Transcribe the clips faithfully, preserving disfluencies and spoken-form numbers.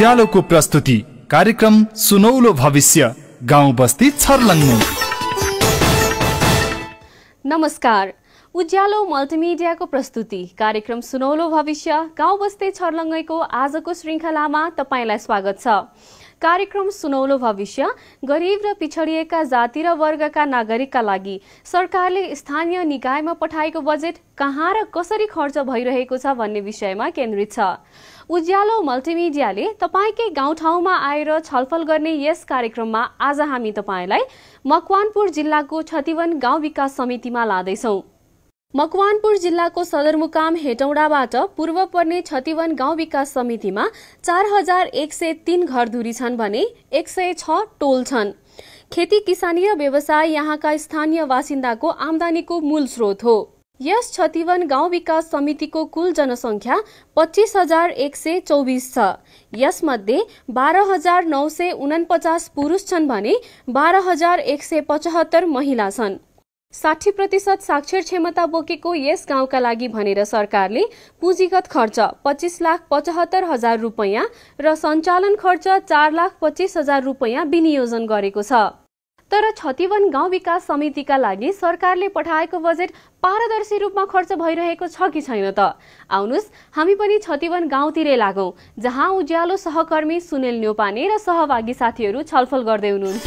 उज्यालोको प्रस्तुति कार्यक्रम सुनौलो भविष्य गाउँ बस्ती छर्लङ्गै। नमस्कार, उज्यालो मल्टिमिडियाको प्रस्तुति कार्यक्रम सुनौलो भविष्य गाउँ बस्ती छर्लङ्गैको आजको श्रृङ्खलामा तपाईलाई स्वागत छ। कार्यक्रम सुनौलो भविष्य गरीब र पिछडिएका जाति र वर्गका नागरिकका लागि सरकारले स्थानीय निकायमा पठाएको बजेट कहाँ र कसरी खर्च भइरहेको छ भन्ने विषयमा केन्द्रित छ। उज्यालो मल्टिमिडियाले तपाईकै गाउँठाउँमा आएर छलफल गर्ने यस कार्यक्रममा आज हामी तपाईलाई मकवानपुर जिल्लाको छतिवन गाउँ विकास समितिमा लाँदैछौँ। मकवानपुर जिल्लाको सदरमुकाम हेटौडाबाट पूर्व पर्ने छतिवन गाउँ विकास समितिमा चार हजार एक सय तीन घरधुरी छन् भने एक सय छ टोल छन्। खेती किसानी र व्यवसाय यहाँका स्थानीय बासिन्दाको आमदानीको मूल स्रोत हो। यस छतिवन गाउँ विकास समितिको कुल जनसङ्ख्या पच्चीस हजार एक सय चौबिस छ। यसमध्ये बाह्र हजार नौ सय उनपचास पुरुष छन् भने बाह्र हजार एक सय पचहत्तर महिला छन्। साठी प्रतिशत साक्षर क्षमता बोकेको यस गाउँका लागि भनेर सरकारले पुँजीगत खर्च पच्चीस लाख पचहत्तर हजार रुपैयाँ र सञ्चालन खर्च चार लाख पच्चीस हजार रुपैयाँ विनियोजन गरेको छ। तर छतिवन गाउँ विकास समितिका लागि सरकारले पठाएको बजेट पारदर्शी रूपमा खर्च भइरहेको छ कि छैन त? आउनुस् हामी पनि छतिवन गाउँतिरै लागौं, जहाँ उज्यालो सहकर्मी सुनिल न्यौपाने र सहभागी साथीहरू छलफल गर्दै हुनुहुन्छ।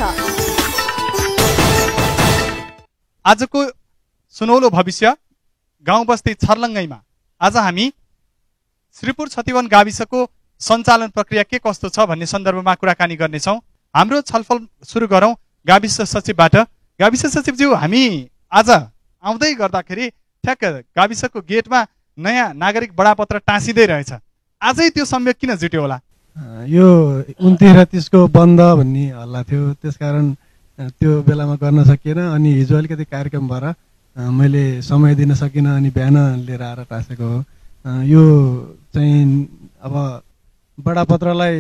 आजको सुनौलो भविष्य गाउँ बस्ती छर्लङ्गैमा आज हामी श्रीपुर छतिवन गाविसको सञ्चालन प्रक्रिया के कस्तो छ भन्ने सन्दर्भमा कुराकानी गर्नेछौँ। हाम्रो छलफल सुरु गरौँ गाविस सचिवबाट। गाविस सचिवज्यू, हामी आज आउँदै गर्दाखेरि ठ्याक्क गाविसको गेटमा नयाँ नागरिक बडापत्र टाँसिँदै रहेछ। आजै त्यो संयोग किन जुट्यो होला? यो उन्तिस र तीसको बन्द भन्ने हल्ला थियो, त्यसकारण त्यो बेलामा गर्न सकिएन। अनि हिजो अलिकति कार्यक्रम भएर मैले समय दिन सकिनँ, अनि बिहान लिएर आएर टाँसेको हो। यो चाहिँ अब बडापत्रलाई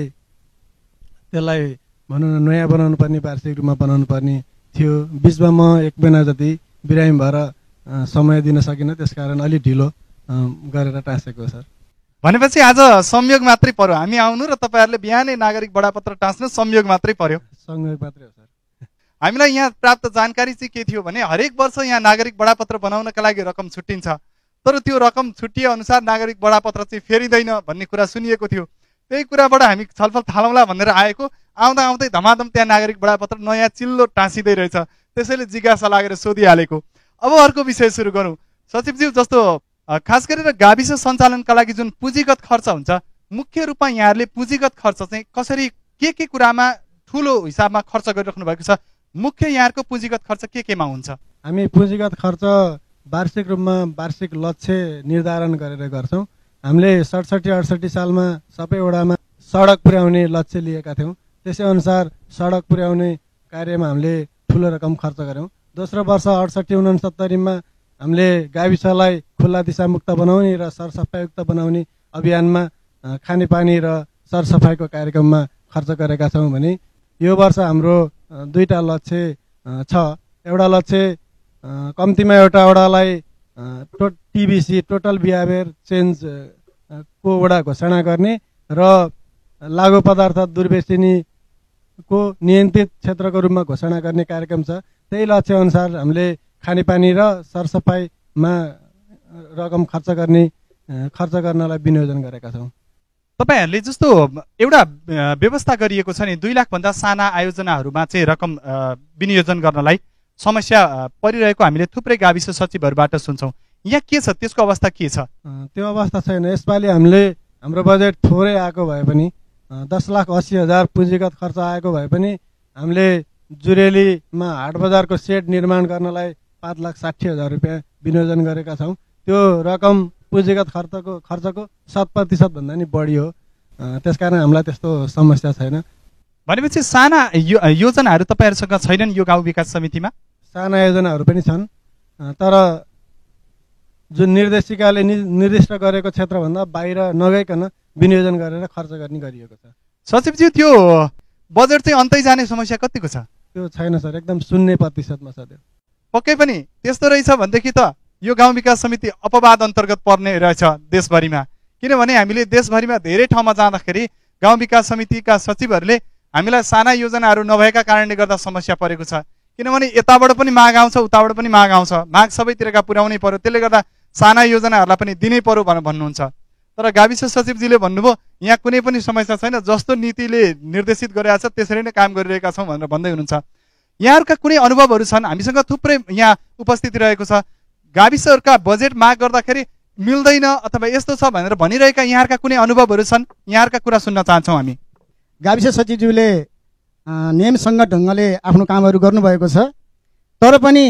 त्यसलाई भनौँ न नयाँ बनाउनु पर्ने, वार्षिक रूपमा बनाउनु पर्ने थियो। बिचमा म एक महिना जति बिरामी भएर समय दिन सकिनँ, त्यसकारण अलिक ढिलो गरेर टाँसेको हो सर। भनेपछि आज संयोग मात्रै पर्यो, हामी आउनु र तपाईँहरूले बिहानै नागरिक बडापत्र टाँस्नु संयोग मात्रै पर्यो? संयोग मात्रै हो सर। हामीलाई यहाँ प्राप्त जानकारी चाहिँ के थियो भने हरेक वर्ष यहाँ नागरिक बडापत्र बनाउनका लागि रकम छुट्टिन्छ, तर त्यो रकम छुट्टिए अनुसार नागरिक बडापत्र चाहिँ फेरिँदैन भन्ने कुरा सुनिएको थियो। त्यही कुराबाट हामी छलफल थालौँला भनेर आएको, आउँदा आउँदै धमाधम त्यहाँ नागरिक बडापत्र नयाँ चिल्लो टाँसिँदै रहेछ। त्यसैले जिज्ञासा लागेर सोधिहालेको। अब अर्को विषय सुरु गरौँ। सचिवज्यू, जस्तो खास गरेर गाविस सञ्चालनका लागि जुन पुँजीगत खर्च हुन्छ, मुख्य रूपमा यहाँहरूले पुँजीगत खर्च चाहिँ कसरी के के कुरामा ठुलो हिसाबमा खर्च गरिराख्नु भएको छ? मुख्य यहाँको पुँजीगत खर्च के केमा हुन्छ? हामी पुँजीगत खर्च वार्षिक रूपमा वार्षिक लक्ष्य निर्धारण गरेर गर्छौँ। हामीले सडसठी अडसठी सालमा सबै वडामा सडक पुर्याउने लक्ष्य लिएका थियौँ। त्यसै अनुसार सडक पुर्याउने कार्यमा हामीले ठुलो रकम खर्च गऱ्यौँ। दोस्रो वर्ष अडसठी उनसत्तरीमा हामीले गाविसलाई खुल्ला दिशामुक्त बनाउने र सरसफाइयुक्त बनाउने अभियानमा खानेपानी र सरसफाइको कार्यक्रममा खर्च गरेका छौँ भने यो वर्ष हाम्रो दुईटा लक्ष्य छ। एउटा लक्ष्य कम्तीमा एउटा वडालाई टो टिबिसी टोटल बिहेभियर चेन्ज को वडा घोषणा गर्ने र लागु पदार्थ दुर्व्यसनीको नियन्त्रित क्षेत्रको रूपमा घोषणा गर्ने कार्यक्रम छ। त्यही लक्ष्य अनुसार हामीले खानेपानी र सरसफाइमा रकम खर्च गर्ने खर्च गर्नलाई विनियोजन गरेका छौँ। तपाईँहरूले जस्तो एउटा व्यवस्था गरिएको छ नि, दुई लाखभन्दा साना आयोजनाहरूमा चाहिँ रकम विनियोजन गर्नलाई समस्या परिरहेको हामीले थुप्रै गाविस सचिवहरूबाट सुन्छौँ। यहाँ के छ, त्यसको अवस्था के छ? त्यो अवस्था छैन। यसपालि हामीले हाम्रो बजेट थोरै आएको भए पनि दस लाख अस्सी हजार पुँजीगत खर्च आएको भए पनि हामीले जुरेलीमा हाट बजारको सेड निर्माण गर्नलाई पाँच लाख साठी हजार रुपियाँ विनियोजन गरेका छौँ। त्यो रकम पुँजीगत खर्चको खर्चको शत प्रतिशत भन्दा नि बढी हो। त्यसकारण हामीलाई त्यस्तो समस्या छैन। भनेपछि साना यो योजनाहरू तपाईँहरूसँग छैनन् यो गाउँ विकास समितिमा? साना योजनाहरू पनि छन्, तर जुन निर्देशिकाले निर्दिष्ट गरेको क्षेत्रभन्दा बाहिर नगइकन विनियोजन गरेर खर्च गर्ने गरिएको छ। सचिवज्यू, त्यो बजेट चाहिँ अन्तै जाने समस्या कतिको छ? त्यो छैन सर, एकदम शून्य प्रतिशतमा छ। त्यो पक्कै पनि त्यस्तो रहेछ भनेदेखि त यो गाउँ विकास समिति अपवाद अन्तर्गत पर्ने रहेछ देशभरिमा। किनभने हामीले देशभरिमा धेरै ठाउँमा जाँदाखेरि गाउँ विकास समितिका सचिवहरूले हामीलाई साना योजनाहरू नभएका कारणले गर्दा समस्या परेको छ, किनभने यताबाट पनि माग आउँछ उताबाट पनि माग आउँछ, माग सबैतिरका पुर्याउनै पर्यो, त्यसले गर्दा साना योजनाहरूलाई पनि दिनै पर्यो भनेर भन्नुहुन्छ। तर गाविस सचिवजीले भन्नुभयो यहाँ कुनै पनि समस्या छैन, जस्तो नीतिले निर्देशित गरेका छ त्यसरी नै काम गरिरहेका छौँ भनेर भन्दै हुनुहुन्छ। यहाँहरूका कुनै अनुभवहरू छन्? हामीसँग थुप्रै यहाँ उपस्थिति रहेको छ, गाविसहरूका बजेट माग गर्दाखेरि मिल्दैन अथवा यस्तो छ भनेर भनिरहेका यहाँहरूका कुनै अनुभवहरू छन्? यहाँहरूका कुरा सुन्न चाहन्छौँ हामी। गाविस सचिवज्यूले नियमसँग ढङ्गले आफ्नो कामहरू गर्नुभएको छ, तर पनि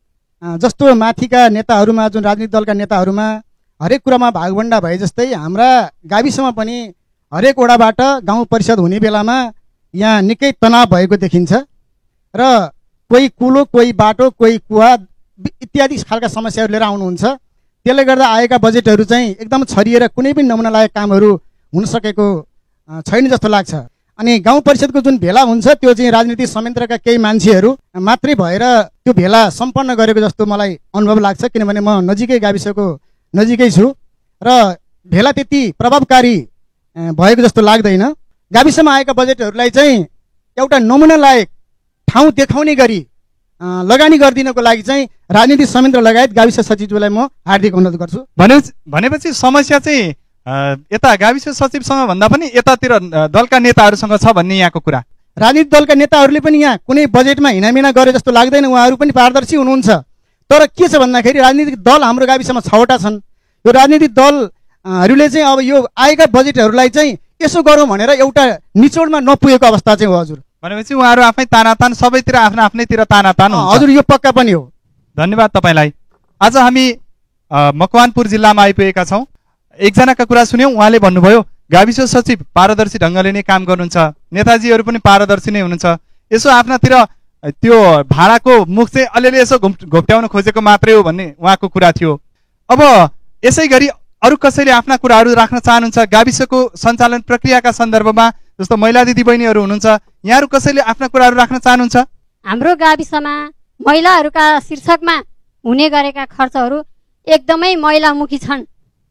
जस्तो माथिका नेताहरूमा, जुन राजनीतिक दलका नेताहरूमा हरेक कुरामा भागभण्डा भए जस्तै हाम्रा गाविसमा पनि हरेक वडाबाट गाउँ परिषद हुने बेलामा यहाँ निकै तनाव भएको देखिन्छ र कोही कुलो, कोही बाटो, कोही कुवा इत्यादि खालका समस्याहरू लिएर आउनुहुन्छ। त्यसले गर्दा आएका बजेटहरू चाहिँ एकदम छरिएर कुनै पनि नमुना लायक कामहरू हुन सकेको छैन जस्तो लाग्छ। अनि गाउँ परिषदको जुन भेला हुन्छ त्यो चाहिँ राजनीतिक संयन्त्रका केही मान्छेहरू मात्रै भएर त्यो भेला सम्पन्न गरेको जस्तो मलाई अनुभव लाग्छ, किनभने म नजिकै गाविसको नजिकै छु र भेला त्यति प्रभावकारी भएको जस्तो लाग्दैन। गाविसमा आएका बजेटहरूलाई चाहिँ एउटा नमुना लायक ठाउँ देखाउने गरी लगानी गरिदिनको लागि चाहिँ राजनीतिक संयन्त्र लगायत गाविस सचिवलाई म हार्दिक अनुरोध गर्छु। भने भनेपछि समस्या चाहिँ यता गाविस सचिवसँग भन्दा पनि यतातिर दलका नेताहरूसँग छ भन्ने यहाँको कुरा। राजनीतिक दलका नेताहरूले पनि यहाँ कुनै बजेटमा हिनामिना गरे जस्तो लाग्दैन, उहाँहरू पनि पारदर्शी हुनुहुन्छ। तर के छ भन्दाखेरि राजनीतिक दल हाम्रो गाविसमा छवटा छन्। यो राजनीतिक दलहरूले चाहिँ अब यो आएका बजेटहरूलाई चाहिँ यसो गरौँ भनेर एउटा निचोडमा नपुगेको अवस्था चाहिँ हो हजुर। भनेपछि उहाँहरू आफै तानातान, सबैतिर आफ्नो आफ्नैतिर तानातान हुन्छ। हजुर, यो पक्का पनि हो। धन्यवाद तपाईँलाई। आज हामी मकवानपुर जिल्लामा आइपुगेका छौँ। एकजनाका कुरा सुन्यौँ, उहाँले भन्नुभयो गाविस सचिव पारदर्शी ढङ्गले नै काम गर्नुहुन्छ, नेताजीहरू पनि पारदर्शी नै हुनुहुन्छ, यसो आफ्नातिर त्यो भाडाको मुख चाहिँ अलिअलि यसो घोप्ट्याउन खोजेको मात्रै हो भन्ने उहाँको कुरा थियो। अब यसै गरी अरू कसैले आफ्ना कुराहरू राख्न चाहनुहुन्छ गाविसको सञ्चालन प्रक्रियाका सन्दर्भमा? जस्तो महिला दिदीबहिनीहरू हुनुहुन्छ, यहाँहरू कसैले आफ्ना कुराहरू राख्न चाहनुहुन्छ? हाम्रो गाविसमा महिलाहरूका शीर्षकमा हुने गरेका खर्चहरू एकदमै महिलामुखी छन्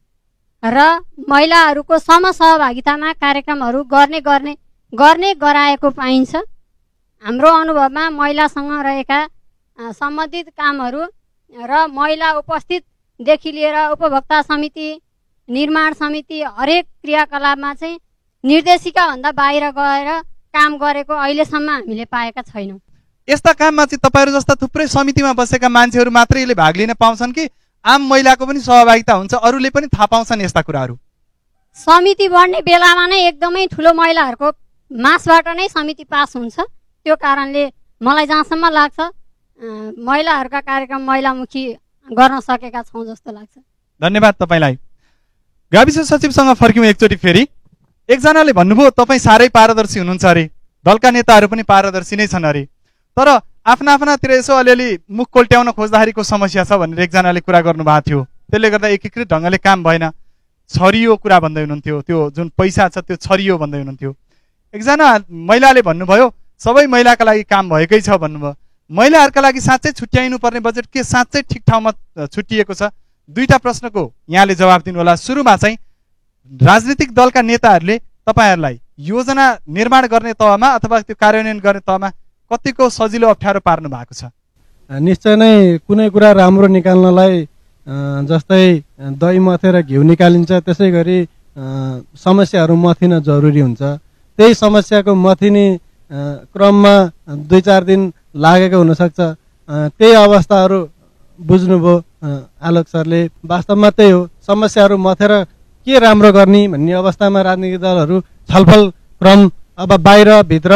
र महिलाहरूको समसहभागितामा कार्यक्रमहरू गर्ने गर्ने गर्ने गराएको पाइन्छ। हाम्रो अनुभवमा महिलासँग रहेका सम्बन्धित कामहरू र महिला उपस्थितदेखि लिएर उपभोक्ता समिति, निर्माण समिति हरेक क्रियाकलापमा चाहिँ निर्देशिका भन्दा बाहिर गएर काम गरेको अहिलेसम्म हामीले पाएका छैनौँ। यस्ता काममा चाहिँ तपाईँहरू जस्ता थुप्रै समितिमा बसेका मान्छेहरू मात्रैले भाग लिन पाउँछन् कि आम महिलाको पनि सहभागिता हुन्छ, अरूले पनि थाहा पाउँछन् यस्ता कुराहरू? समिति बढ्ने बेलामा नै एकदमै ठुलो महिलाहरूको मासबाट नै समिति पास हुन्छ। त्यो कारणले मलाई जहाँसम्म लाग्छ महिलाहरूका कार्यक्रम महिलामुखी गर्न सकेका छौँ जस्तो लाग्छ। धन्यवाद तपाईँलाई। गाविस सचिवसँग फर्क्यौँ एकचोटि फेरि। एकजनाले भन्नुभयो तपाईँ साह्रै पारदर्शी हुनुहुन्छ अरे, दलका नेताहरू पनि पारदर्शी नै छन् अरे, तर आफ्ना आफ्नातिर यसो अलिअलि मुख कोल्ट्याउन खोज्दाखेरिको समस्या छ भनेर एकजनाले कुरा गर्नुभएको थियो। त्यसले गर्दा एकीकृत ढङ्गले काम भएन, छरियो कुरा भन्दै हुनुहुन्थ्यो, त्यो जुन पैसा छ त्यो छरियो भन्दै हुनुहुन्थ्यो। एकजना महिलाले भन्नुभयो सबै महिलाका लागि काम भएकै छ भन्नुभयो। महिलाहरूका लागि साँच्चै छुट्याइनु पर्ने बजेट के साँच्चै ठिक ठाउँमा छुट्टिएको छ? दुईटा प्रश्नको यहाँले जवाब दिनु होला। सुरुमा चाहिँ राजनीतिक दलका नेताहरूले तपाईँहरूलाई योजना निर्माण गर्ने तहमा अथवा त्यो कार्यान्वयन गर्ने तहमा कतिको सजिलो अप्ठ्यारो पार्नु भएको छ? निश्चय नै कुनै कुरा राम्रो निकाल्नलाई जस्तै दही मथेर घिउ निकालिन्छ, त्यसै गरी समस्याहरू मथिन जरुरी हुन्छ। त्यही समस्याको मथिने क्रममा दुई चार दिन लागेको हुनसक्छ। त्यही अवस्थाहरू बुझ्नुभयो आलोक सरले। वास्तवमा त्यही हो, समस्याहरू मथेर के राम्रो गर्ने भन्ने अवस्थामा राजनीतिक दलहरू छलफल क्रम अब बाहिर भित्र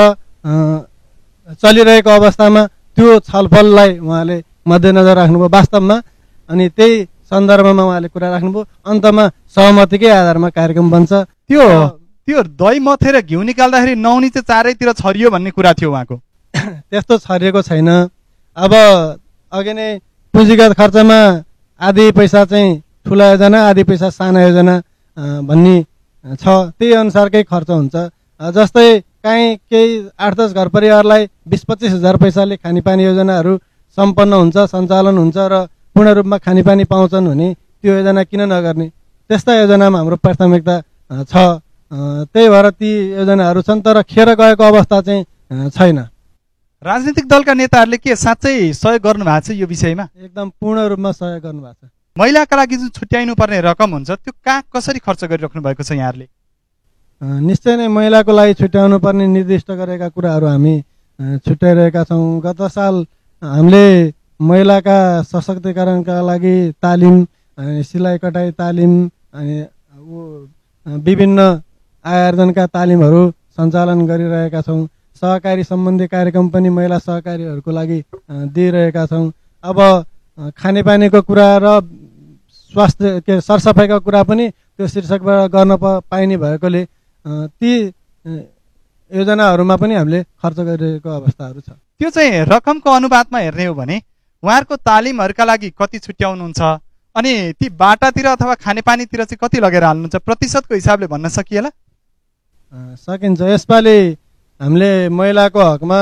चलिरहेको अवस्थामा त्यो छलफललाई उहाँले मध्यनजर राख्नुभयो वास्तवमा। अनि त्यही सन्दर्भमा उहाँले कुरा राख्नुभयो, अन्तमा सहमतिकै आधारमा कार्यक्रम बन्छ। त्यो त्यो दही मथेर घिउ निकाल्दाखेरि नहुने चाहिँ चारैतिर छरियो भन्ने कुरा थियो उहाँको। त्यस्तो छरिएको छैन। अब अघि नै पुँजीगत खर्चमा आधी पैसा चाहिँ ठुला योजना, आधी पैसा साना योजना भन्ने छ, त्यही अनुसारकै खर्च हुन्छ। जस्तै काहीँ केही आठ दस घर परिवारलाई बिस पच्चिस हजार पैसाले खानेपानी योजनाहरू सम्पन्न हुन्छ, सञ्चालन हुन्छ र पूर्ण रूपमा खानेपानी पाउँछन् भने त्यो योजना किन नगर्ने? त्यस्ता योजनामा हाम्रो प्राथमिकता छ त्यही भएर ती योजनाहरू छन्, तर खेर गएको अवस्था चाहिँ छैन। राजनीतिक दलका नेताहरूले के साँच्चै सहयोग गर्नु भएको छ यो विषयमा? एकदम पूर्ण रूपमा सहयोग गर्नुभएको छ। महिलाका लागि जुन छुट्याइनु पर्ने रकम हुन्छ त्यो कहाँ कसरी खर्च गरिराख्नु भएको छ यहाँहरूले? निश्चय नै महिलाको लागि छुट्याउनु पर्ने निर्दिष्ट गरेका कुराहरू हामी छुट्याइरहेका छौँ। गत साल हामीले महिलाका सशक्तिकरणका लागि तालिम, सिलाइ कटाइ तालिम, अनि विभिन्न आय आर्जनका तालिमहरू सञ्चालन गरिरहेका छौँ। सहकारी सम्बन्धी कार्यक्रम पनि महिला सहकारीहरूको लागि दिइरहेका छौँ। अब खानेपानीको कुरा र स्वास्थ्य के सरसफाइको कुरा पनि त्यो शीर्षकबाट गर्न पाइने भएकोले ती योजनाहरूमा पनि हामीले खर्च गरिरहेको अवस्थाहरू छ। त्यो चाहिँ रकमको अनुपातमा हेर्ने हो भने उहाँहरूको तालिमहरूका लागि कति छुट्याउनुहुन्छ अनि ती बाटातिर अथवा खानेपानीतिर चाहिँ कति लगेर हाल्नुहुन्छ? प्रतिशतको हिसाबले भन्न सकिएला? सकिन्छ। यसपालि हामीले महिलाको हकमा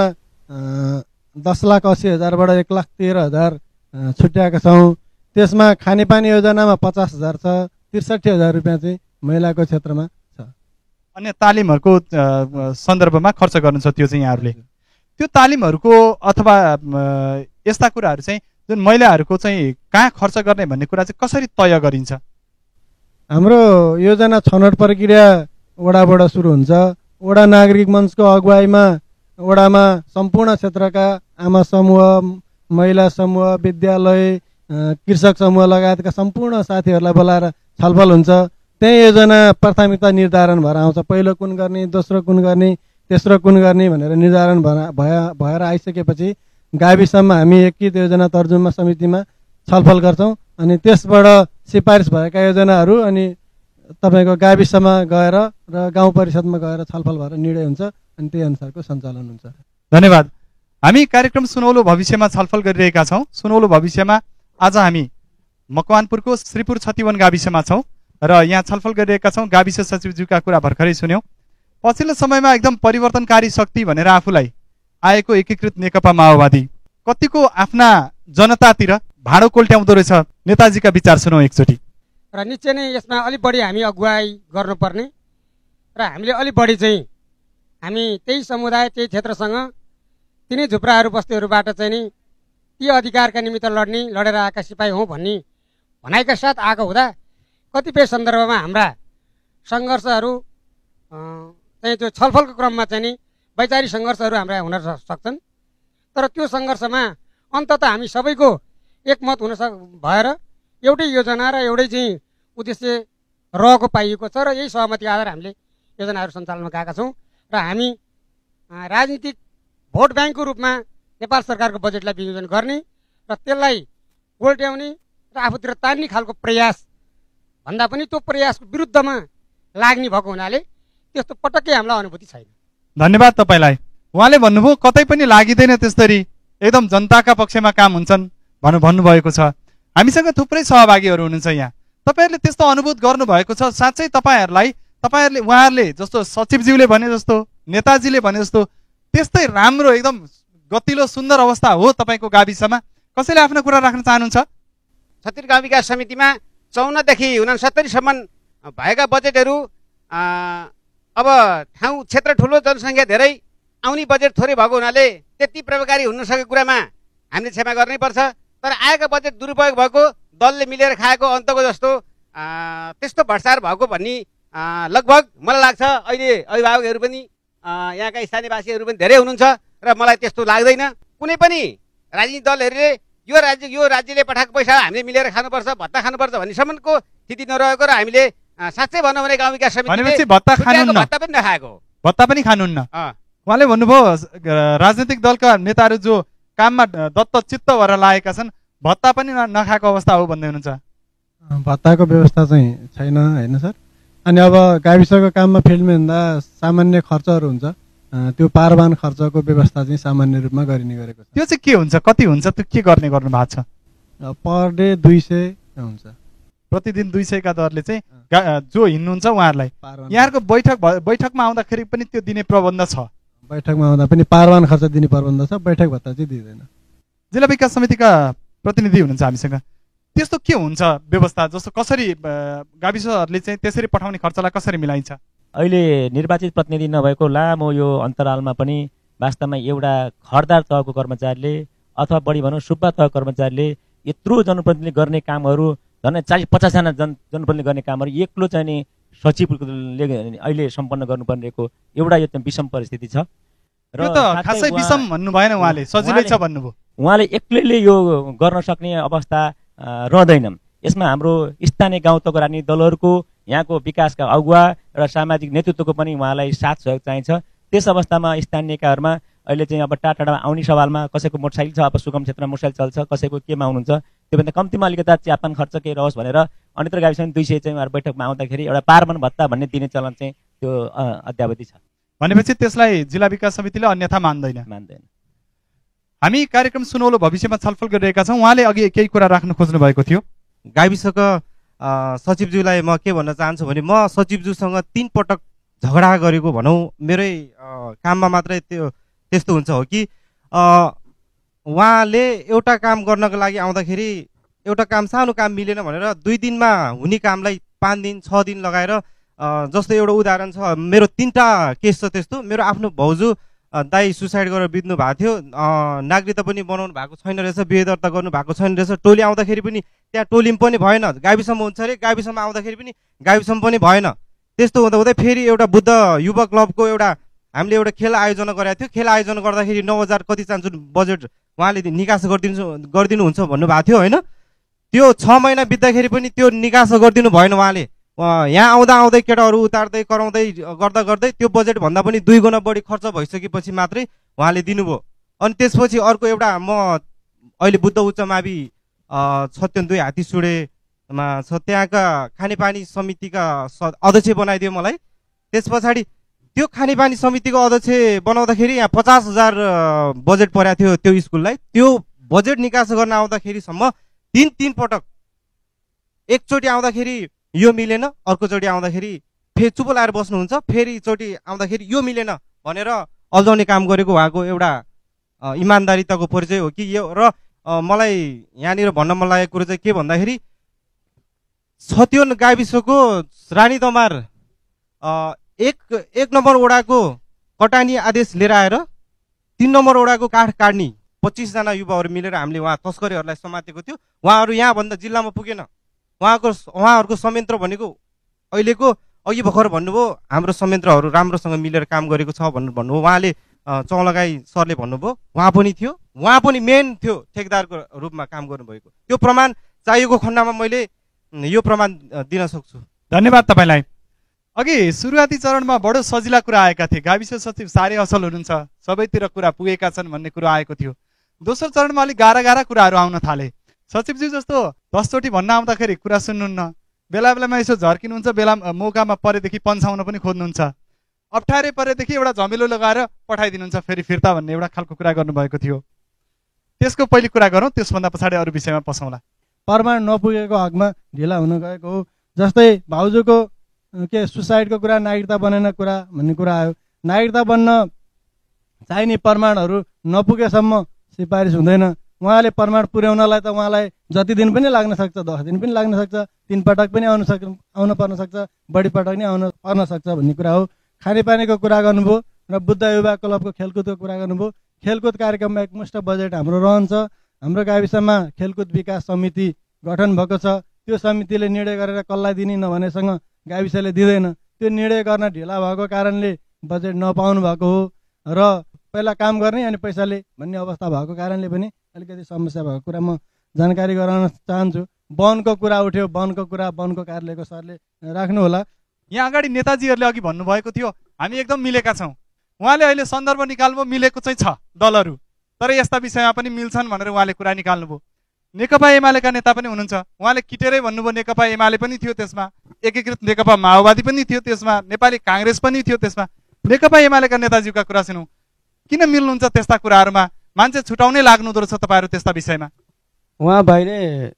दस लाख अस्सी हजारबाट एक लाख तेह्र हजार छुट्याएका छौँ। त्यसमा खानेपानी योजनामा पचास हजार छ, त्रिसठी हजार रुपियाँ चाहिँ महिलाको क्षेत्रमा छ। अन्य तालिमहरूको सन्दर्भमा खर्च गर्नुहुन्छ त्यो चाहिँ यहाँहरूले? त्यो तालिमहरूको अथवा यस्ता कुराहरू चाहिँ जुन महिलाहरूको चाहिँ कहाँ खर्च गर्ने भन्ने कुरा चाहिँ कसरी तय गरिन्छ? हाम्रो योजना छनौट प्रक्रिया वडाबाट सुरु हुन्छ। वडा नागरिक मञ्चको अगुवाईमा वडामा सम्पूर्ण क्षेत्रका आमा समूह, महिला समूह, विद्यालय, कृषक समूह लगायतका सम्पूर्ण साथीहरूलाई बोलाएर छलफल हुन्छ। त्यही योजना प्राथमिकता निर्धारण भएर आउँछ। पहिलो कुन गर्ने, दोस्रो कुन गर्ने, तेस्रो कुन गर्ने भनेर निर्धारण भएर आइसकेपछि गाविसमा हामी एकीकृत योजना तर्जुमा समितिमा छलफल गर्छौँ अनि त्यसबाट सिफारिस भएका योजनाहरू अनि तपाईँको गाविसमा गएर र गाउँ परिषदमा गएर छलफल भएर निर्णय हुन्छ अनि त्यही अनुसारको सञ्चालन हुन्छ। धन्यवाद। हामी कार्यक्रम सुनौलो भविष्यमा छलफल गरिरहेका छौँ। सुनौलो भविष्यमा आज हामी मकवानपुरको श्रीपुर छतिवन गाविसमा छौँ र यहाँ छलफल गरिरहेका छौँ। गाविस सचिवज्यूका कुरा भर्खरै सुन्यौँ। पछिल्लो समयमा एकदम परिवर्तनकारी शक्ति भनेर आफूलाई आएको एकीकृत नेकपा माओवादी कतिको आफ्ना जनतातिर भाँडो कोल्ट्याउँदो रहेछ? नेताजीका विचार सुनौ एकचोटि। र निश्चय नै यसमा अलिक बढी हामी अगुवाई गर्नुपर्ने र हामीले अलिक बढी चाहिँ हामी त्यही समुदाय त्यही क्षेत्रसँग तिनै झुप्राहरू बस्तीहरूबाट चाहिँ नि ती अधिकारका निमित्त लड्ने लडेर आएका सिपाही हौँ भन्ने भनाइका साथ आएको हुँदा कतिपय सन्दर्भमा हाम्रा सङ्घर्षहरू चाहिँ त्यो छलफलको क्रममा चाहिँ नि वैचारिक सङ्घर्षहरू हाम्रा हुन सक्छन्। तर त्यो सङ्घर्षमा अन्ततः हामी सबैको एकमत हुन सक भएर एउटै योजना र एउटै चाहिँ उद्देश्य रहेको पाइएको छ र यही सहमति आधार हामीले योजनाहरू सञ्चालनमा गएका छौँ र हामी राजनीतिक भोट ब्याङ्कको रूपमा नेपाल सरकारको बजेटलाई विनियोजन गर्ने र त्यसलाई गोल्ट्याउने र आफूतिर तान्ने खालको प्रयास भन्दा पनि त्यो प्रयासको विरुद्धमा लाग्ने भएको हुनाले त्यस्तो पटक्कै हामीलाई अनुभूति छैन। धन्यवाद तपाईँलाई। उहाँले भन्नुभयो कतै पनि लागिँदैन त्यसरी, एकदम जनताका पक्षमा काम हुन्छन् भन्नु भन्नुभएको छ। हामीसँग थुप्रै सहभागीहरू हुनुहुन्छ यहाँ। तपाईँहरूले त्यस्तो अनुभूत गर्नुभएको छ? साँच्चै तपाईँहरूलाई तपाईँहरूले उहाँहरूले जस्तो सचिवज्यूले भने जस्तो नेताजीले भने जस्तो त्यस्तै राम्रो एकदम गतिलो सुन्दर अवस्था हो तपाईँको गाविसमा? कसैले आफ्नो कुरा राख्न चाहनुहुन्छ? छत्तीस गाउँ विकास समितिमा चौन्नदेखि उनासत्तरीसम्म भएका बजेटहरू अब ठाउँ क्षेत्र ठुलो जनसङ्ख्या धेरै आउने बजेट थोरै भएको हुनाले त्यति प्रभावकारी हुन नसकेको कुरामा हामीले क्षमा गर्नै पर्छ। तर आएका बजेट दुरुपयोग भएको दलले मिलेर खाएको अन्तको जस्तो त्यस्तो भ्रष्टाचार भएको भन्ने लगभग मलाई लाग्छ अहिले अभिभावकहरू पनि यहाँका स्थानीयवासीहरू पनि धेरै हुनुहुन्छ र मलाई त्यस्तो लाग्दैन। कुनै पनि राजनीतिक दलहरूले यो राज्य यो राज्यले पठाएको पैसा हामीले मिलेर खानुपर्छ, भत्ता खानुपर्छ भन्नेसम्मको स्थिति नरहेको र हामीले साँच्चै भनौँ भने गाउँ विकास समितिले भत्ता खानुहुन्न, भत्ता पनि नखाएको भत्ता पनि खानुहुन्न। उहाँले भन्नुभयो राजनीतिक दलका नेताहरू जो काममा दत्तचित्त भएर लागेका छन् भत्ता पनि नखाएको अवस्था हो भन्दै हुनुहुन्छ। भत्ताको व्यवस्था चाहिँ छैन होइन सर। अनि अब गाविसको काममा फिल्डमा हिँड्दा सामान्य खर्चहरू हुन्छ, त्यो पारवान खर्चको व्यवस्था चाहिँ सामान्य रूपमा गरिने गरेको छ। त्यो चाहिँ के हुन्छ, कति हुन्छ, त्यो के गर्ने गर्नु भएको छ? पर डे दुई सय हुन्छ, प्रतिदिन दुई सयका दरले चाहिँ जो हिँड्नुहुन्छ उहाँहरूलाई। यहाँहरूको बैठक बैठकमा आउँदाखेरि पनि त्यो दिने प्रबन्ध छ? बैठकमा आउँदा पनि पारवान खर्च दिने प्रबन्ध छ, बैठक भत्ता चाहिँ दिँदैन। जिल्ला विकास समितिका प्रतिनिधि हुनुहुन्छ हामीसँग, त्यस्तो के हुन्छ व्यवस्था? जस्तो कसरी गाविसहरूले चाहिँ त्यसरी पठाउने खर्चलाई कसरी मिलाइन्छ? अहिले निर्वाचित प्रतिनिधि नभएको लामो यो अन्तरालमा पनि वास्तवमा एउटा खरदार तहको कर्मचारीले अथवा बढी भनौँ सुब्बा तहको कर्मचारीले यत्रो जनप्रतिनिधिले गर्ने कामहरू झन् चालिस पचासजना जन जनप्रतिनिधिले गर्ने कामहरू एक्लो चाहिँ नि सचिवले अहिले सम्पन्न गर्नुपर्ने एउटा यो विषम परिस्थिति छ। र खासै विषम भन्नु भएन, उहाँले सजिलै छ भन्नुभयो। उहाँले एक्लैले यो गर्न सक्ने अवस्था रहँदैन। यसमा हाम्रो स्थानीय गाउँ तहको राजनीतिक दलहरूको यहाँको विकासका अगुवा र सामाजिक नेतृत्वको पनि उहाँलाई साथ सहयोग चाहिन्छ। त्यस अवस्थामा स्थानीय निकायहरूमा अहिले चाहिँ अब टाढा टाढामा आउने सवालमा कसैको मोटरसाइकल छ, अब सुगम क्षेत्रमा मोटरसाइकल चल्छ, कसैको केमा हुनुहुन्छ, त्योभन्दा कम्तीमा अलिकता चियापान खर्च केही रहोस् भनेर अन्यत्र गाविसमा दुई सय चाहिँ उहाँहरू बैठकमा आउँदाखेरि एउटा पारमान भत्ता भन्ने दिने चलन चाहिँ त्यो अद्यावधि छ। भनेपछि त्यसलाई जिल्ला विकास समितिले अन्यथा मान्दैन मान्दैन हामी कार्यक्रम सुनौलो भविष्यमा छलफल गरिरहेका छौँ। उहाँले अघि केही कुरा राख्न खोज्नु भएको थियो। गाविसका सचिवज्यूलाई म के भन्न चाहन्छु भने, म सचिवज्यूसँग तीन पटक झगडा गरेको भनौँ, मेरै काममा मात्रै त्यो त्यस्तो हुन्छ हो कि उहाँले एउटा काम गर्नको लागि आउँदाखेरि एउटा काम सानो काम मिलेन भनेर दुई दिनमा हुने कामलाई पाँच दिन छ दिन लगाएर, जस्तो एउटा उदाहरण छ, मेरो तिनवटा केस छ त्यस्तो। मेरो आफ्नो भाउजू दाई सुसाइड गरेर बित्नु भएको थियो, नागरिकता पनि बनाउनु भएको छैन रहेछ, बिहे दर्ता गर्नु भएको छैन रहेछ, टोली आउँदाखेरि पनि त्यहाँ टोलीमा पनि भएन, गाविसम्म हुन्छ अरे, गाविसम्म आउँदाखेरि पनि गाविसम्म पनि भएन। त्यस्तो हुँदा हुँदै फेरि एउटा बुद्ध युवा क्लबको एउटा हामीले एउटा खेल आयोजना गरेको थियो। खेल आयोजना गर्दाखेरि नौ हजार कति चान्सु बजेट उहाँले निकास गरिदिनु गरिदिनुहुन्छ भन्नुभएको थियो होइन। त्यो छ महिना बित्दाखेरि पनि त्यो निकास गरिदिनु भएन उहाँले। यहाँ आउँदा आउँदै केटाहरू उतार्दै कराउँदै गर्दा गर्दै त्यो बजेट भन्दा पनि दुई गुणा बढी खर्च भइसकेपछि मात्रै उहाँले दिनुभयो। अनि त्यसपछि अर्को एउटा म अहिले बुद्ध उच्च मावि सत्यन दुई हात्ती सुडेमा छ, त्यहाँका खानेपानी समितिका अध्यक्ष बनाइदियो मलाई। त्यस पछाडि त्यो खानेपानी समितिको अध्यक्ष बनाउँदाखेरि यहाँ पचास हजार बजेट परेको थियो त्यो स्कुललाई। त्यो बजेट निकास गर्न आउँदाखेरिसम्म तिन तिन पटक, एकचोटि आउँदाखेरि यो मिलेन, अर्कोचोटि आउँदाखेरि फेरि चुप लाएर बस्नुहुन्छ, फेरि चोटि आउँदाखेरि यो मिलेन भनेर अल्झाउने काम गरेको उहाँको एउटा इमान्दारिताको परिचय हो कि यो। र मलाई यहाँनिर भन्न मन लागेको कुरो चाहिँ के भन्दाखेरि, सत्योन गाविसको रानी दमार एक एक नम्बर वडाको कटानी आदेश लिएर आएर तीन नम्बर वडाको काठ काट्ने पच्चिसजना युवाहरू मिलेर हामीले उहाँ तस्करीहरूलाई समातेको थियो। उहाँहरू यहाँभन्दा जिल्लामा पुगेन। उहाँको उहाँहरूको संयन्त्र भनेको अहिलेको अघि भर्खर भन्नुभयो हाम्रो संयन्त्रहरू राम्रोसँग मिलेर काम गरेको छ भन्नु भन्नुभयो। उहाँले चौलगाई सरले भन्नुभयो, उहाँ पनि थियो, उहाँ पनि मेन थियो ठेकदारको रूपमा काम गर्नुभएको। त्यो प्रमाण चाहिएको खण्डमा मैले यो प्रमाण दिन सक्छु। धन्यवाद तपाईँलाई। अघि सुरुवाती चरणमा बडो सजिला कुरा आएका थिए, गाविस सचिव साह्रै असल हुनुहुन्छ, सबैतिर कुरा पुगेका छन् भन्ने कुरा आएको थियो। दोस्रो चरणमा अलिक गाह्रा गाह्रा कुराहरू आउन थाले। सचिवज्यू जस्तो दसचोटि भन्न आउँदाखेरि कुरा सुन्नुहुन्न, बेला बेलामा यसो झर्किनुहुन्छ, बेला मौकामा परेदेखि पन्छाउन पनि खोज्नुहुन्छ, अप्ठ्यारै परेदेखि एउटा झमेलो लगाएर पठाइदिनुहुन्छ फेरि फिर्ता भन्ने एउटा खालको कुरा गर्नुभएको थियो। त्यसको पहिले कुरा गरौँ, त्यसभन्दा पछाडि अरू विषयमा पसौँला। प्रमाण नपुगेको हकमा ढिला हुन गएको हो। जस्तै भाउजूको के सुसाइडको कुरा, नागरिकता बनेन कुरा भन्ने कुरा आयो। नागरिकता बन्न चाहिने प्रमाणहरू नपुगेसम्म सिफारिस हुँदैन। उहाँले प्रमाण पुर्याउनलाई त उहाँलाई जति दिन पनि लाग्न सक्छ, दस दिन पनि लाग्न सक्छ, तिन पटक पनि आउन सक् आउन पर्न सक्छ, बढी पटक नै आउन पर्न सक्छ भन्ने कुरा हो। खानेपानीको कुरा गर्नुभयो र बुद्ध युवा क्लबको खेलकुदको कुरा गर्नुभयो। खेलकुद कार्यक्रममा एकमुष्ट बजेट हाम्रो रहन्छ। हाम्रो गाविसमा खेलकुद विकास समिति गठन भएको छ। त्यो समितिले निर्णय गरेर कसलाई दिने नभनेसँग गाविसले दिँदैन। त्यो निर्णय गर्न ढिला भएको कारणले बजेट नपाउनु भएको हो र पहिला काम गर्ने अनि पैसाले भन्ने अवस्था भएको कारणले पनि अलिकति समस्या भएको कुरा म जानकारी गराउन चाहन्छु। वनको कुरा उठ्यो, वनको कुरा वनको कार्यालयको सरले राख्नु होला। यहाँ अगाडि नेताजीहरूले अघि भन्नुभएको थियो हामी एकदम मिलेका छौँ। उहाँले अहिले सन्दर्भ निकाल्नुभयो, मिलेको चाहिँ छ दलहरू, तर यस्ता विषयमा पनि मिल्छन् भनेर उहाँले कुरा निकाल्नुभयो। नेकपा एमालेका नेता पनि हुनुहुन्छ, उहाँले किटेरै भन्नुभयो नेकपा एमाले पनि थियो त्यसमा, एकीकृत नेकपा माओवादी पनि थियो त्यसमा, नेपाली काङ्ग्रेस पनि थियो त्यसमा। नेकपा एमालेका नेताजीका कुरा सुनौँ, किन मिल्नुहुन्छ त्यस्ता कुराहरूमा? मान्छे छुटाउनै लाग्नु हुँदो रहेछ तपाईँहरू त्यस्ता विषयमा। उहाँ भाइले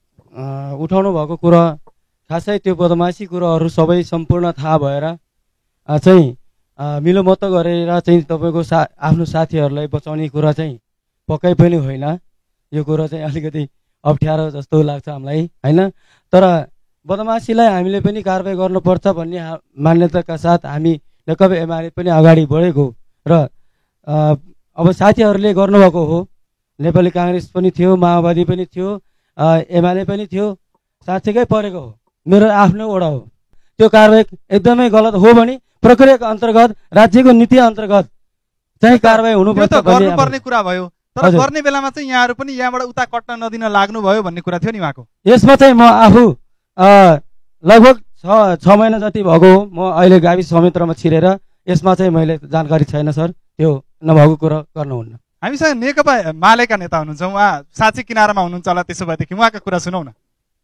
उठाउनु भएको कुरा खासै त्यो बदमासी कुराहरू सबै सम्पूर्ण थाहा भएर चाहिँ मिलोमत गरेर चाहिँ तपाईँको सा आफ्नो साथीहरूलाई बचाउने कुरा चाहिँ पक्कै पनि होइन। यो कुरा चाहिँ अलिकति अप्ठ्यारो जस्तो लाग्छ हामीलाई होइन। तर बदमासीलाई हामीले पनि कारबाही गर्नुपर्छ भन्ने मान्यताका साथ हामी नेकपा एमाले पनि अगाडि बढेको र अब साथीहरूले गर्नुभएको हो। नेपाली काङ्ग्रेस पनि थियो, माओवादी पनि थियो, एमाले पनि थियो, साथीकै परेको हो। मेरो आफ्नो वडा हो। त्यो कारबाही एकदमै गलत हो भने प्रक्रियाको अन्तर्गत राज्यको नीति अन्तर्गत चाहिँ कारबाही हुनुपर्छ गर्नुपर्ने कुरा भयो। तर गर्ने बेलामा चाहिँ यहाँहरू पनि यहाँबाट उता कट्न नदिन लाग्नु भयो भन्ने कुरा थियो नि उहाँको। यसमा चाहिँ म आफू लगभग छ छ महिना जति भएको हो। म अहिले गाविस संयन्त्रमा छिरेर यसमा चाहिँ मैले जानकारी छैन सर, त्यो नभएको कुरा गर्नुहुन्न। हामीसँग नेकपा मालेका नेता हुनुहुन्छ, उहाँ साँच्चै किनारामा हुनुहुन्छ होला, त्यसो भएदेखि उहाँको कुरा सुनौ न।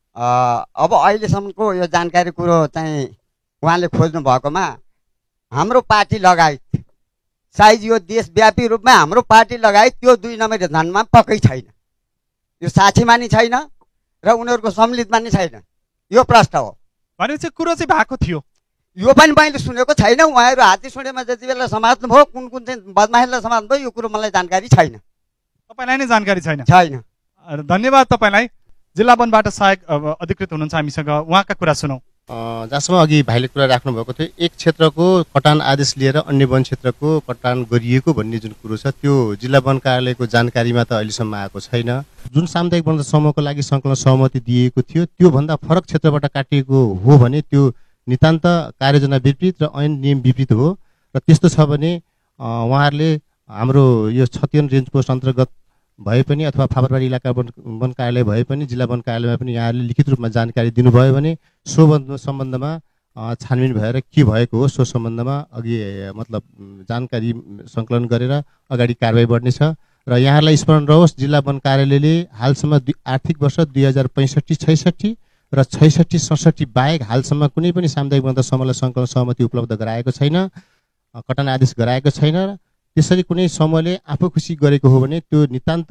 अब अहिलेसम्मको यो जानकारी कुरो चाहिँ उहाँले खोज्नु भएकोमा हाम्रो पार्टी लगायत सायद यो देशव्यापी रूपमा हाम्रो पार्टी लगायत त्यो दुई नम्बरी धनमा पक्कै छैन। यो साक्षीमा नि छैन र उनीहरूको सम्मिलितमा नि छैन। यो प्रश्न हो भनेपछि कुरो चाहिँ भएको थियो। यो पनि मैले सुनेको छैन। उहाँहरू हात्ती सुनेमा जति बेला समात्नु भयो, कुन कुन चाहिँ बदमासलाई समात्नु भयो, यो कुरो मलाई जानकारी छैन। तपाईँलाई नै जानकारी छैन? छैन। धन्यवाद तपाईँलाई। जिल्ला वनबाट सहायक अधिकृत हुनुहुन्छ हामीसँग, उहाँका कुरा सुनौ। जहाँसम्म अघि भाइले कुरा राख्नुभएको थियो, एक क्षेत्रको कटान आदेश लिएर अन्य वन क्षेत्रको कटान गरिएको भन्ने जुन कुरो छ त्यो जिल्ला वन कार्यालयको जानकारीमा त अहिलेसम्म आएको छैन। जुन सामुदायिक वन समूहको लागि सङ्कलन सहमति दिएको थियो त्योभन्दा फरक क्षेत्रबाट काटिएको हो भने त्यो नितान्त कार्ययोजना विपरीत र ऐन नियम विपरीत हो। र त्यस्तो छ भने उहाँहरूले हाम्रो यो छतिवन रेन्ज पोस्ट अन्तर्गत भए पनि अथवा फापरबारी इलाका वन वन कार्यालय भए पनि जिल्ला वन कार्यालयमा पनि यहाँहरूले लिखित रूपमा जानकारी दिनुभयो भने सो सम्बन्धमा छानबिन भएर के भएको हो सो सम्बन्धमा अघि मतलब जानकारी सङ्कलन गरेर अगाडि कारबाही बढ्नेछ। र यहाँहरूलाई स्मरण रहोस्, जिल्ला वन कार्यालयले हालसम्म आर्थिक वर्ष दुई हजार पैँसठी छैसठी र छैसठी सडसठी बाहेक हालसम्म कुनै पनि सामुदायिक वन समूहलाई सङ्कलन सहमति उपलब्ध गराएको छैन, कटान आदेश गराएको छैन। त्यसरी कुनै समूहले आफू खुसी गरेको हो भने त्यो नितान्त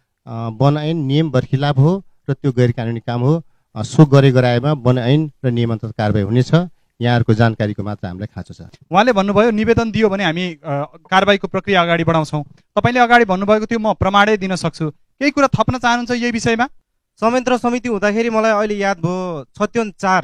वन ऐन नियम बर्खिलाप हो र त्यो गैर कानुनी काम हो। सो गरे गराएमा वन ऐन र नियम अन्तर्गत कारबाही हुनेछ। यहाँहरूको जानकारीको मात्र हामीलाई खाँचो छ। उहाँले भन्नुभयो निवेदन दियो भने हामी कारबाहीको प्रक्रिया अगाडि बढाउँछौँ। तपाईँले अगाडि भन्नुभएको थियो म प्रमाणै दिन सक्छु, केही कुरा थप्न चाहनुहुन्छ यही विषयमा? संयन्त्र समिति हुँदाखेरि मलाई अहिले याद भयो छत्योन चार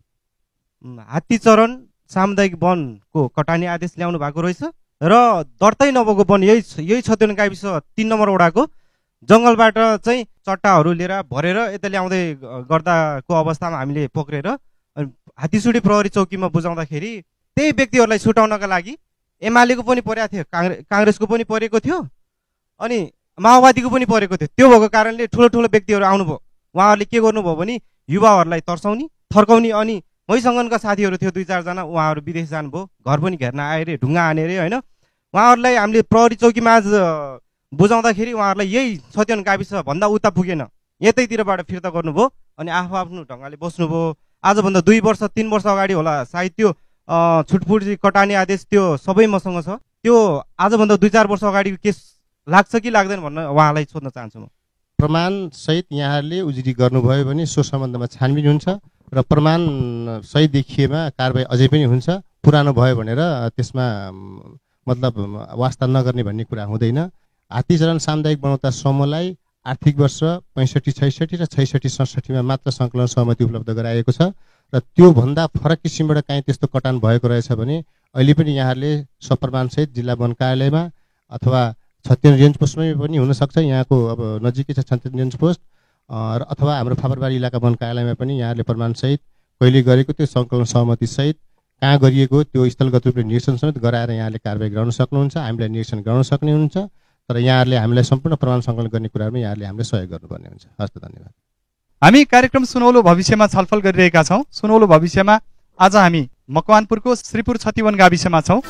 हात्तीचरण सामुदायिक वनको कटानी आदेश ल्याउनु भएको रहेछ र दर्तै नभएको वन यही यही छत्योन गाविस तीन नम्बर वडाको जङ्गलबाट चाहिँ चट्टाहरू लिएर भरेर यता ल्याउँदै गर्दाको अवस्थामा हामीले पक्रेर हात्तीसुडी प्रहरी चौकीमा बुझाउँदाखेरि त्यही व्यक्तिहरूलाई छुटाउनका लागि एमालेको पनि परेको थियो, काङ्ग्रेस काङ्ग्रेसको पनि परेको थियो, अनि माओवादीको पनि परेको थियो। त्यो भएको कारणले ठुलो ठुलो व्यक्तिहरू आउनुभयो। उहाँहरूले के गर्नुभयो भने युवाहरूलाई तर्साउने थर्काउने, अनि मैसँगनका साथीहरू थियो दुई चारजना, उहाँहरू विदेश जानुभयो, घर पनि घेर्न आए अरे, ढुङ्गा हाने अरे होइन। उहाँहरूलाई हामीले प्रहरी चौकीमा आज बुझाउँदाखेरि उहाँहरूलाई यही छत्योन गाविस भन्दा उता पुगेन, यतैतिरबाट फिर्ता गर्नुभयो अनि आफू आफ्नो ढङ्गले बस्नुभयो। आजभन्दा दुई वर्ष तिन वर्ष अगाडि होला सायद त्यो छुटपुट कटानी आदेश त्यो सबै मसँग छ। त्यो आजभन्दा दुई चार वर्ष अगाडिको केस लाग्छ कि लाग्दैन भन्न उहाँलाई सोध्न चाहन्छु म। प्रमाण सहित यहाँहरूले उजुरी गर्नुभयो भने सो सम्बन्धमा छानबिन हुन्छ र प्रमाण सही देखिएमा कारबाही अझै पनि हुन्छ। पुरानो भयो भनेर त्यसमा मतलब वास्ता नगर्ने भन्ने कुरा हुँदैन। हात्तीचरण सामुदायिक बनौता समूहलाई आर्थिक वर्ष पैँसठी छैसठी र छैसठी सडसठीमा मात्र सङ्कलन सहमति उपलब्ध गराएको छ र त्योभन्दा फरक किसिमबाट काहीँ त्यस्तो कटान भएको रहेछ भने अहिले पनि यहाँहरूले सप्रमाणसहित जिल्ला वन कार्यालयमा अथवा छत्तीवन रेन्ज पोस्टमै पनि हुनसक्छ, यहाँको अब नजिकै छ छत्तीवन रेन्ज पोस्ट, र अथवा हाम्रो फापरबारी इलाका वन कार्यालयमा पनि यहाँहरूले प्रमाणसहित कहिले गरेको त्यो सङ्कलन सहमतिसहित कहाँ गरिएको त्यो स्थलगत रूपले निरीक्षण समेत गराएर यहाँले कारबाही गराउन सक्नुहुन्छ, हामीलाई निरीक्षण गराउन सक्ने हुन्छ। तर यहाँहरूले हामीलाई सम्पूर्ण प्रमाण सङ्कलन गर्ने कुरामा यहाँहरूले हामीलाई सहयोग गर्नुपर्ने हुन्छ। हस् त, धन्यवाद। हामी कार्यक्रम सुनौलो भविष्यमा छलफल गरिरहेका छौँ। सुनौलो भविष्यमा आज हामी मकवानपुरको श्रीपुर छतिवन गाविसमा छौँ।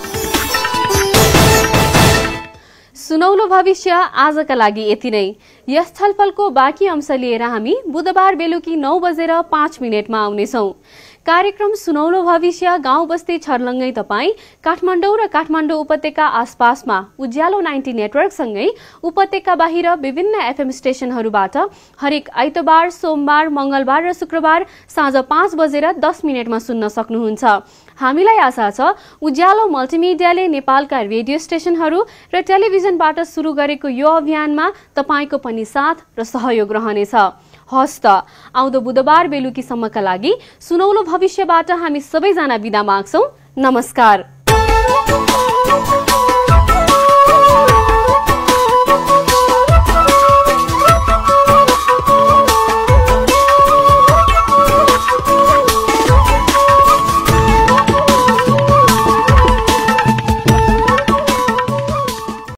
सुनौलो भविष्य आजका लागि यति नै। यस छलफलको बाँकी अंश लिएर हामी बुधबार बेलुकी नौ बजेर पाँच मिनटमा आउनेछौँ। कार्यक्रम सुनौलो भविष्य गाउँ बस्ती छर्लङ्गै तपाईँ काठमाडौँ र काठमाडौँ उपत्यका आसपासमा उज्यालो नाइन्टी नेटवर्कसँगै उपत्यका बाहिर विभिन्न एफएम स्टेशनहरूबाट हरेक आइतबार, सोमबार, मङ्गलबार र शुक्रबार साँझ पाँच बजेर दस मिनटमा सुन्न सक्नुहुन्छ। हामीलाई आशा छ उज्यालो मल्टिमिडियाले नेपालका रेडियो स्टेशनहरू र टेलिभिजनबाट सुरु गरेको यो अभियानमा तपाईँको पनि साथ र सहयोग रहनेछ। हस् त आउँदो बुधबार बेलुकीसम्मका लागि सुनौलो भविष्यबाट हामी सबैजना बिदा माग्छौं। नमस्कार।